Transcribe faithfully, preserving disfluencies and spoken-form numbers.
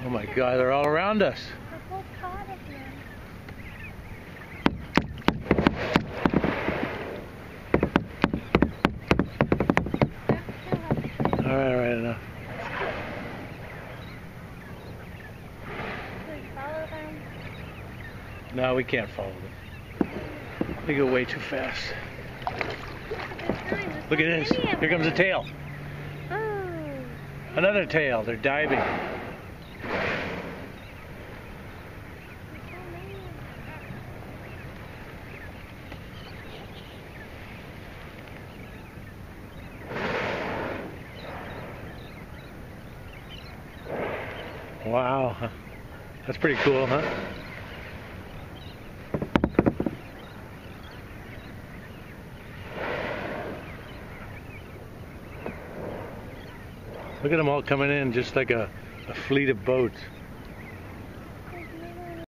Oh my God, they're all around us. The whole pod of them. All right, all right, enough. Should we follow them? No, we can't follow them. They go way too fast. Look at this. Here comes a tail. Oh. Another tail. They're diving. Wow. That's pretty cool, huh? Look at them all coming in just like a, a fleet of boats.